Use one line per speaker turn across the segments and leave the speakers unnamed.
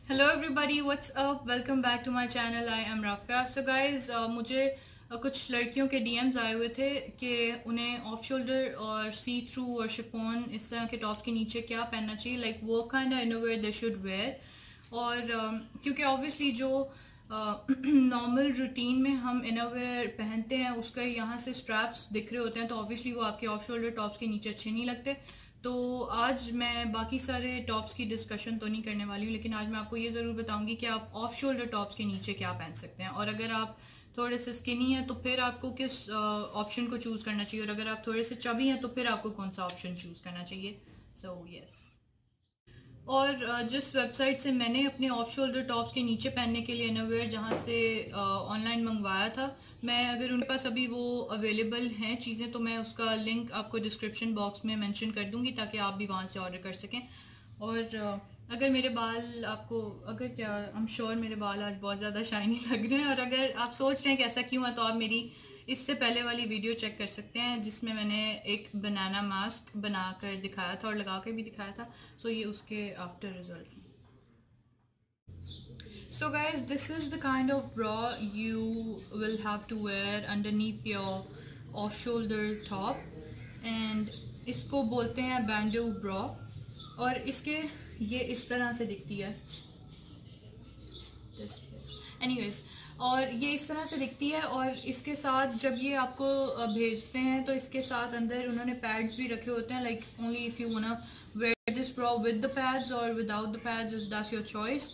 Hello everybody, what's up, welcome back to my channel. I am Rafia. So guys, मुझे कुछ लड़कियों के DMs आए हुए थे कि उन्हें ऑफ शोल्डर और सी थ्रू और शिफॉन इस तरह के टॉप्स के नीचे क्या पहनना चाहिए, लाइक वो kind of innerwear they should wear. और क्योंकि ऑब्वियसली जो नॉर्मल रूटीन में हम इनोवेयर पहनते हैं उसका यहाँ से स्ट्रैप्स दिख रहे होते हैं, तो ऑब्वियसली वो आपके ऑफ शोल्डर टॉप्स के नीचे अच्छे नहीं लगते। तो आज मैं बाकी सारे टॉप्स की डिस्कशन तो नहीं करने वाली हूँ, लेकिन आज मैं आपको ये ज़रूर बताऊंगी कि आप ऑफ शोल्डर टॉप्स के नीचे क्या पहन सकते हैं, और अगर आप थोड़े से स्किनी हैं तो फिर आपको किस ऑप्शन को चूज़ करना चाहिए, और अगर आप थोड़े से चबी हैं तो फिर आपको कौन सा ऑप्शन चूज़ करना चाहिए। So yes. और जिस वेबसाइट से मैंने अपने ऑफ शोल्डर टॉप्स के नीचे पहनने के लिए इनरवेयर जहाँ से ऑनलाइन मंगवाया था, मैं अगर उनके पास अभी वो अवेलेबल हैं चीज़ें तो मैं उसका लिंक आपको डिस्क्रिप्शन बॉक्स में मेंशन कर दूंगी ताकि आप भी वहाँ से ऑर्डर कर सकें। और अगर मेरे बाल आपको आई एम श्योर मेरे बाल आज बहुत ज़्यादा शाइनी लग रहे हैं, और अगर आप सोच रहे हैं कि ऐसा क्यों है तो आप मेरी इससे पहले वाली वीडियो चेक कर सकते हैं जिसमें मैंने एक बनाना मास्क बनाकर दिखाया था और लगा कर भी दिखाया था। सो ये उसके आफ्टर रिजल्ट्स हैं। So guys, this is the kind of bra you will have to wear underneath your off shoulder top, and इसको बोलते हैं bandeau bra। और इसके ये इस तरह से दिखती है, एनीवेज, और ये इस तरह से दिखती है। और इसके साथ जब ये आपको भेजते हैं तो इसके साथ अंदर उन्होंने पैड्स भी रखे होते हैं, like only if you wanna wear this bra with the pads और without the pads, is that's your choice.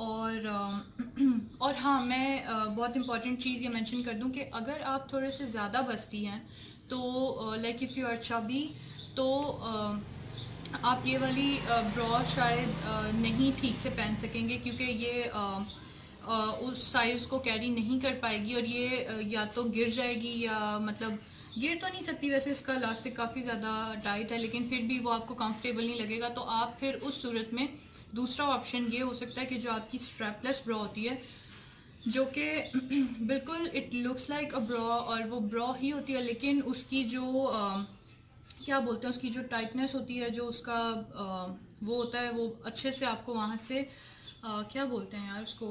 और हाँ, मैं बहुत इंपॉर्टेंट चीज़ ये मेंशन कर दूं कि अगर आप थोड़े से ज़्यादा बस्ती हैं तो like if you are chubby तो आप ये वाली ब्रा शायद नहीं ठीक से पहन सकेंगे, क्योंकि ये उस साइज़ को कैरी नहीं कर पाएगी, और ये या तो गिर जाएगी या मतलब गिर तो नहीं सकती, वैसे इसका इलास्टिक काफ़ी ज़्यादा टाइट है, लेकिन फिर भी वो आपको कंफर्टेबल नहीं लगेगा। तो आप फिर उस सूरत में दूसरा ऑप्शन ये हो सकता है कि जो आपकी स्ट्रैपलेस ब्रा होती है, जो कि बिल्कुल it looks like a bra और वो ब्रा ही होती है, लेकिन उसकी जो क्या बोलते हैं, उसकी जो टाइटनेस होती है, जो उसका वो होता है, वो अच्छे से आपको वहाँ से क्या बोलते हैं यार उसको,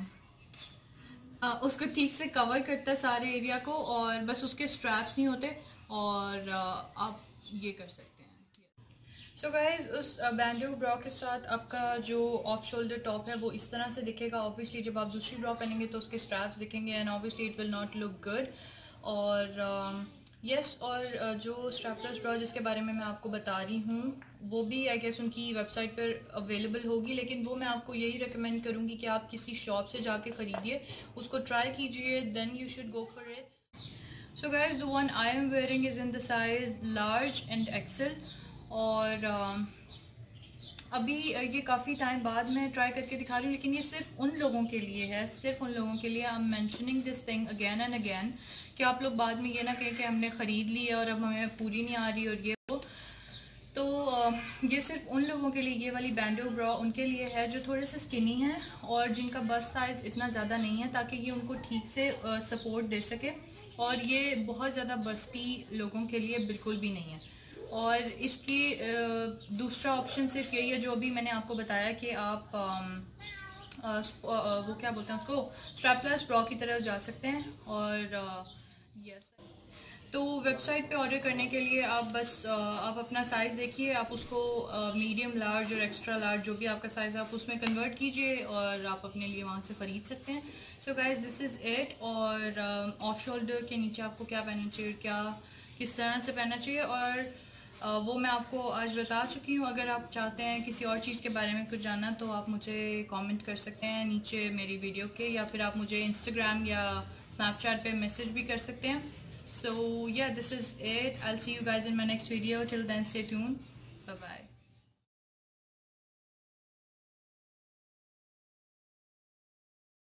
उसको ठीक से कवर करता है सारे एरिया को, और बस उसके स्ट्रैप्स नहीं होते, और आप ये कर सकते हैं। सो गाइज, उस बैंडो ब्रा के साथ आपका जो ऑफ शोल्डर टॉप है वो इस तरह से दिखेगा। ऑब्वियसली जब आप दूसरी ब्रा पहनेंगे तो उसके स्ट्रैप्स दिखेंगे, and obviously it will not look good. और यस, और जो स्ट्रैपलेस ब्रा जिसके बारे में मैं आपको बता रही हूँ वो भी आई गेस उनकी वेबसाइट पर अवेलेबल होगी, लेकिन वो मैं आपको यही रिकमेंड करूँगी कि आप किसी शॉप से जाके ख़रीदिए, उसको ट्राई कीजिए, then you should go for it. So guys, the one I am wearing is in the size large and XL. और अभी ये काफ़ी टाइम बाद मैं ट्राई करके दिखा रही हूँ, लेकिन ये सिर्फ उन लोगों के लिए है, सिर्फ उन लोगों के लिए। I am mentioning this thing again and again कि आप लोग बाद में ये ना कहें कि हमने ख़रीद ली है और अब हमें पूरी नहीं आ रही और ये वो। तो ये सिर्फ उन लोगों के लिए, ये वाली बैंडो ब्रा उनके लिए है जो थोड़े से स्किनी हैं और जिनका बस्ट साइज़ इतना ज़्यादा नहीं है, ताकि ये उनको ठीक से सपोर्ट दे सके। और ये बहुत ज़्यादा बस्ती लोगों के लिए बिल्कुल भी नहीं है। और इसकी दूसरा ऑप्शन सिर्फ यही है जो अभी मैंने आपको बताया कि आप वो क्या बोलते हैं उसको, स्ट्रैपलेस ब्रा की तरफ जा सकते हैं। और यस, तो वेबसाइट पे ऑर्डर करने के लिए आप बस आप अपना साइज़ देखिए, आप उसको मीडियम लार्ज और एक्स्ट्रा लार्ज जो भी आपका साइज़ है आप उसमें कन्वर्ट कीजिए और आप अपने लिए वहाँ से ख़रीद सकते हैं। So guys, this is it. और ऑफ शोल्डर के नीचे आपको क्या पहनना चाहिए, क्या किस तरह से पहनना चाहिए, और वो मैं आपको आज बता चुकी हूँ। अगर आप चाहते हैं किसी और चीज़ के बारे में कुछ जानना तो आप मुझे कमेंट कर सकते हैं नीचे मेरी वीडियो के, या फिर आप मुझे इंस्टाग्राम या स्नैपचैट पे मैसेज भी कर सकते हैं। So yeah, this is it. I'll see you guys in my next video. Till then, stay tuned. Bye bye.